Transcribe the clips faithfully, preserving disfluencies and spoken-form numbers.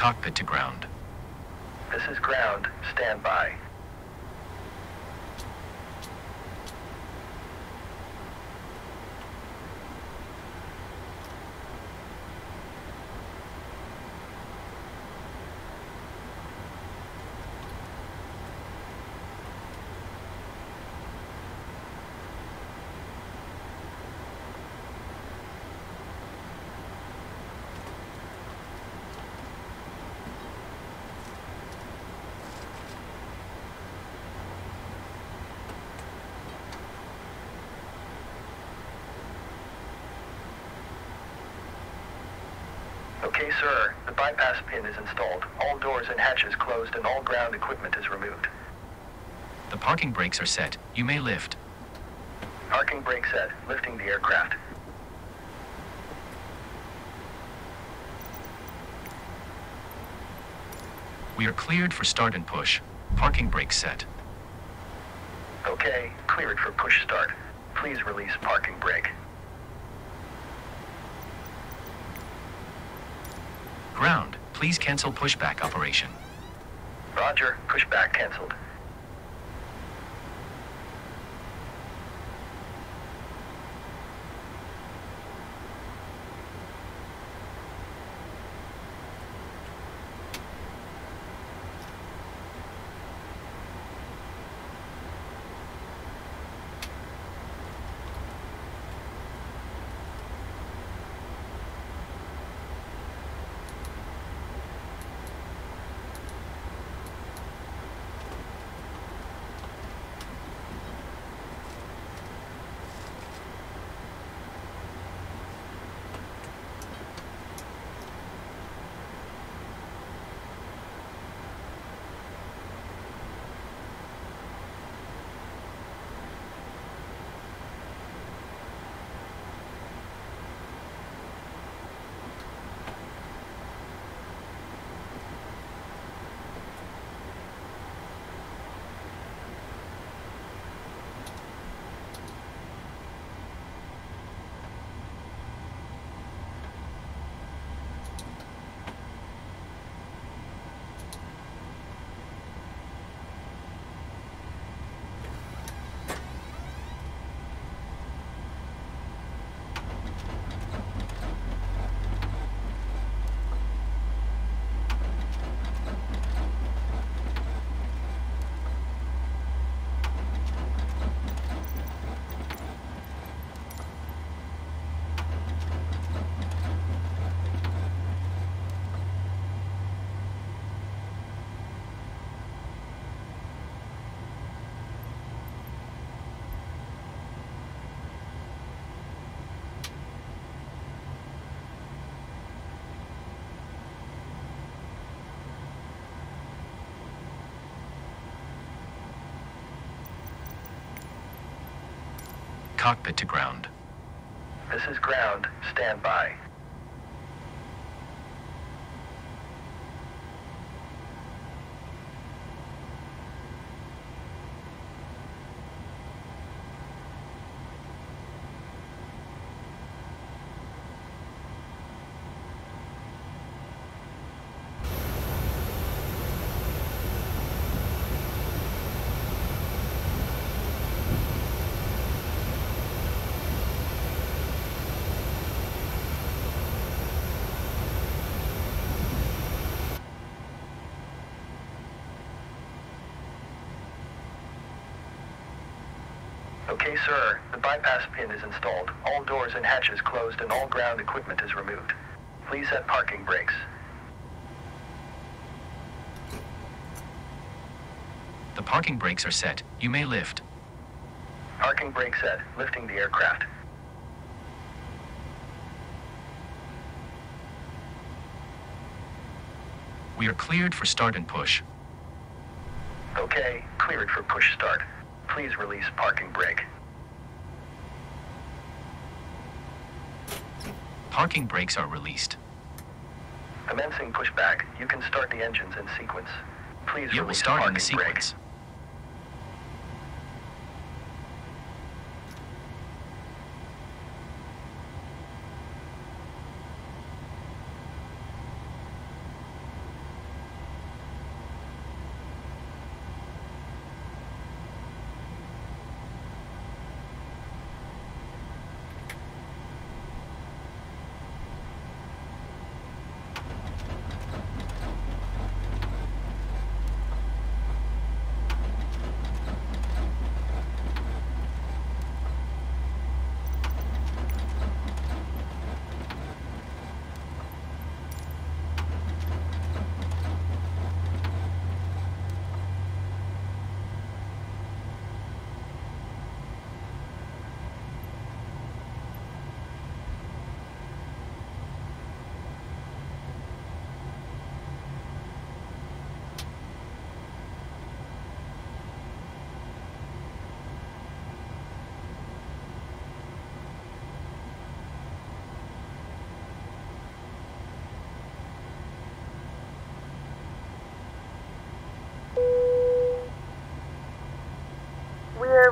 Cockpit to ground. This is ground. Stand by. Okay, sir. The bypass pin is installed. All doors and hatches closed and all ground equipment is removed. The parking brakes are set. You may lift. Parking brake set. Lifting the aircraft. We are cleared for start and push. Parking brakes set. Okay, cleared for push start. Please release parking brake. Ground, please cancel pushback operation. Roger, pushback canceled. Cockpit to ground. This is ground. Stand by. Okay, sir. The bypass pin is installed. All doors and hatches closed and all ground equipment is removed. Please set parking brakes. The parking brakes are set. You may lift. Parking brake set. Lifting the aircraft. We are cleared for start and push. Okay, cleared for push start. Please release parking brake. Parking brakes are released. Commencing pushback. You can start the engines in sequence. Please You will release start in parking the sequence. brake.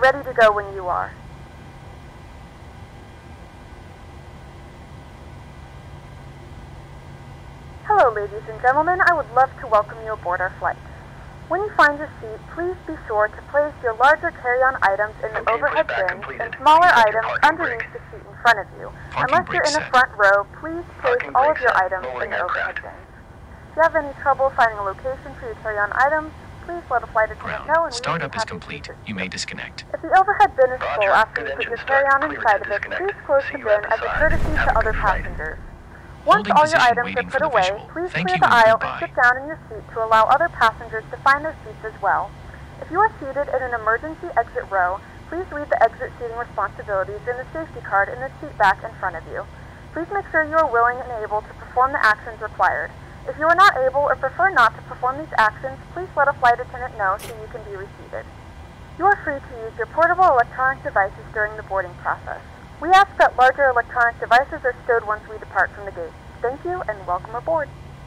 ready to go when you are. Hello, ladies and gentlemen. I would love to welcome you aboard our flight. When you find your seat, please be sure to place your larger carry-on items in the Okay, overhead pushback bins completed. and smaller Please enter items parking underneath brake. the seat in front of you. Parking Unless you're brake in the set. front row, please place Parking all brake of your set. items in Lowering the overhead aircraft. bins. If you have any trouble finding a location for your carry-on items, please let a flight attendant know and we will Ground. be Startup is happy to complete. assist You may disconnect. If the overhead bin is Roger. full after Good you put engine your start. carry-on Clear to inside of it, disconnect. please close See the you at bin the as a side. courtesy Have to a other good flight. passengers. Once Holding all your position, items are waiting put for the away, visual. please Thank clear you the and aisle goodbye. and sit down in your seat to allow other passengers to find their seats as well. If you are seated in an emergency exit row, please read the exit seating responsibilities in the safety card in the seat back in front of you. Please make sure you are willing and able to perform the actions required. If you are not able or prefer not to perform these actions, please let a flight attendant know so you can be reseated. You are free to use your portable electronic devices during the boarding process. We ask that larger electronic devices are stowed once we depart from the gate. Thank you and welcome aboard.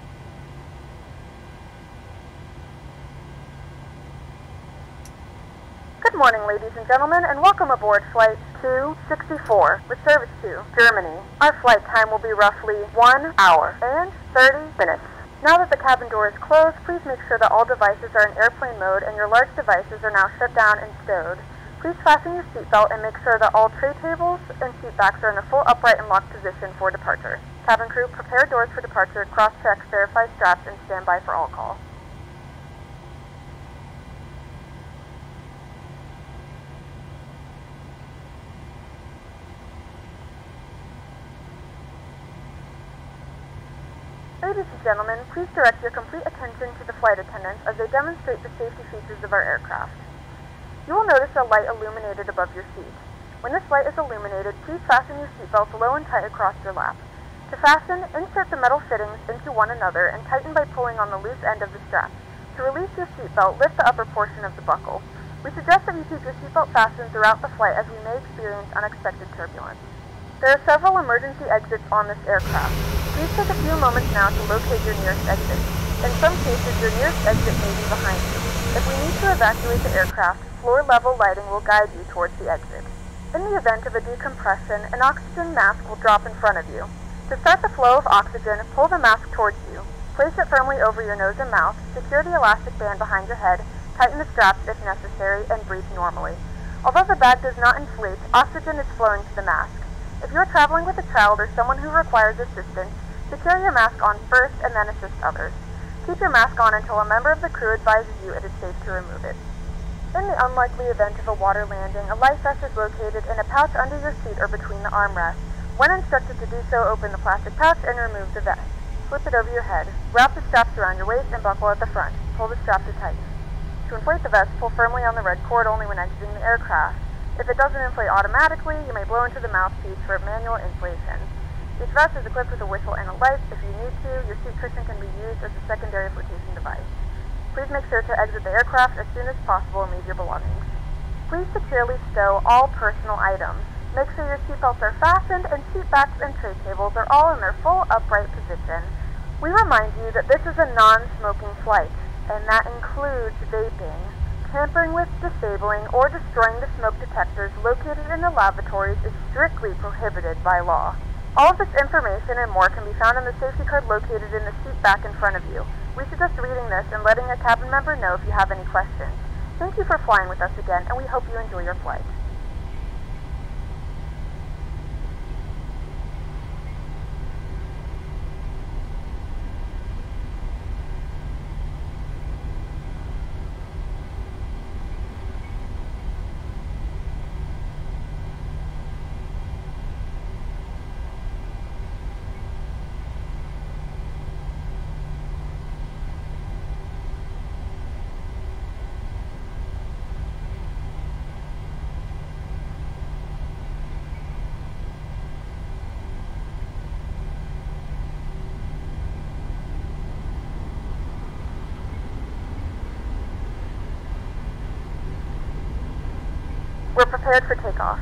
Good morning, ladies and gentlemen, and welcome aboard Flight two sixty-four with service to Germany. Our flight time will be roughly one hour and thirty minutes. Now that the cabin door is closed, please make sure that all devices are in airplane mode and your large devices are now shut down and stowed. Please fasten your seatbelt and make sure that all tray tables and seat backs are in the full upright and locked position for departure. Cabin crew, prepare doors for departure, cross-check, verify straps, and stand by for all call. Ladies and gentlemen, please direct your complete attention to the flight attendants as they demonstrate the safety features of our aircraft. You will notice a light illuminated above your seat. When this light is illuminated, please fasten your seatbelt low and tight across your lap. To fasten, insert the metal fittings into one another and tighten by pulling on the loose end of the strap. To release your seatbelt, lift the upper portion of the buckle. We suggest that you keep your seatbelt fastened throughout the flight as we may experience unexpected turbulence. There are several emergency exits on this aircraft. Please take a few moments now to locate your nearest exit. In some cases, your nearest exit may be behind you. If we need to evacuate the aircraft, floor-level lighting will guide you towards the exit. In the event of a decompression, an oxygen mask will drop in front of you. To start the flow of oxygen, pull the mask towards you. Place it firmly over your nose and mouth, secure the elastic band behind your head, tighten the straps if necessary, and breathe normally. Although the bag does not inflate, oxygen is flowing to the mask. If you are traveling with a child or someone who requires assistance, secure your mask on first and then assist others. Keep your mask on until a member of the crew advises you it is safe to remove it. In the unlikely event of a water landing, a life vest is located in a pouch under your seat or between the armrests. When instructed to do so, open the plastic pouch and remove the vest. Slip it over your head. Wrap the straps around your waist and buckle at the front. Pull the strap to tighten. To inflate the vest, pull firmly on the red cord only when exiting the aircraft. If it doesn't inflate automatically, you may blow into the mouthpiece for manual inflation. Each vest is equipped with a whistle and a light. If you need to, your seat cushion can be used as a secondary flotation device. Please make sure to exit the aircraft as soon as possible and leave your belongings. Please securely stow all personal items. Make sure your seatbelts are fastened and seat backs and tray tables are all in their full upright position. We remind you that this is a non-smoking flight, and that includes vaping. Tampering with, disabling, or destroying the smoke detectors located in the lavatories is strictly prohibited by law. All of this information and more can be found in the safety card located in the seat back in front of you. We suggest reading this and letting a cabin member know if you have any questions. Thank you for flying with us again, and we hope you enjoy your flight. We're prepared for takeoff.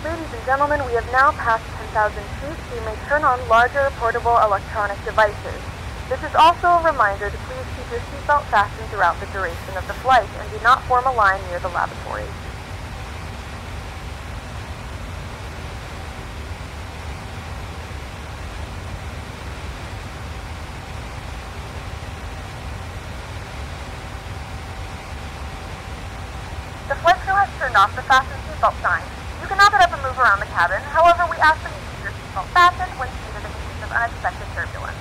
Ladies and gentlemen, we have now passed ten thousand feet, so you may turn on larger portable electronic devices. This is also a reminder to please keep your seatbelt fastened throughout the duration of the flight and do not form a line near the lavatory. The flight crew has turned off the fasten seatbelt sign. You can now get up and move around the cabin. However, we ask that you keep your seatbelt fastened when seated in case of unexpected turbulence.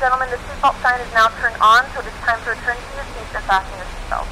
gentlemen, the seatbelt sign is now turned on, so it is time to return to your seats and fasten your seatbelts.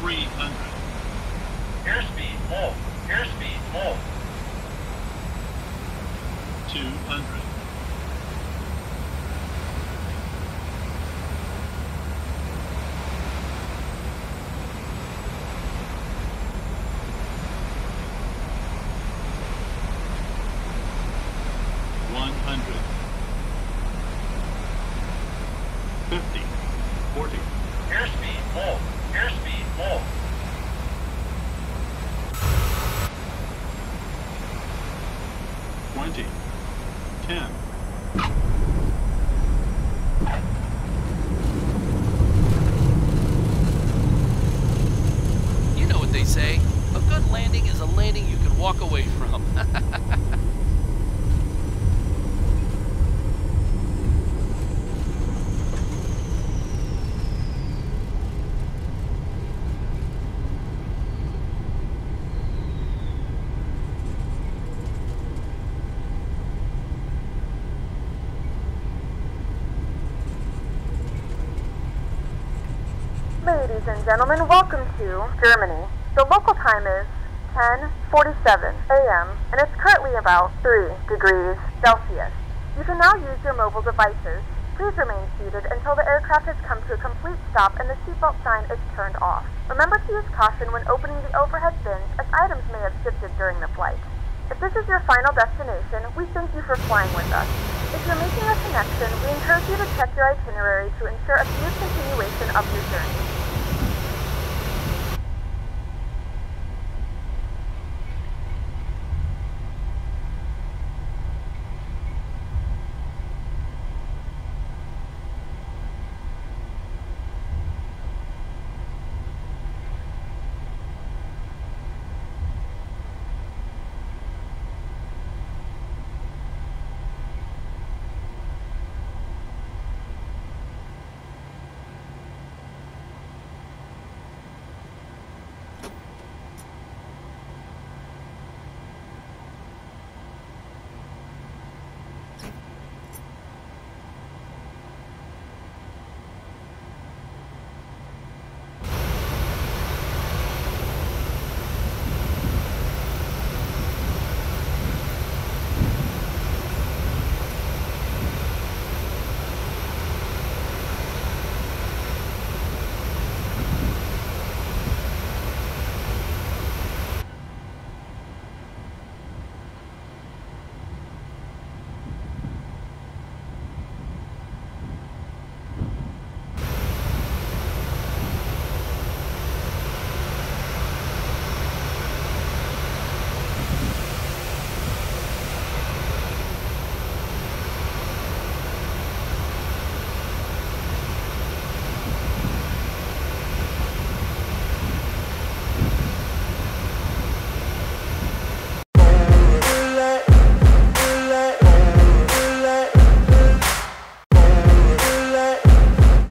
three hundred. Airspeed full. Airspeed full. two hundred. one hundred. fifty. forty. Airspeed full. Airspeed full. twenty. ten. You know what they say. A good landing is a landing you can walk away from. Ladies and gentlemen, welcome to Germany. The local time is ten forty-seven a m and it's currently about three degrees Celsius. You can now use your mobile devices. Please remain seated until the aircraft has come to a complete stop and the seatbelt sign is turned off. Remember to use caution when opening the overhead bins, as items may have shifted during the flight. If this is your final destination, we thank you for flying with us. If you're making a connection, we encourage you to check your itinerary to ensure a smooth continuation of your journey.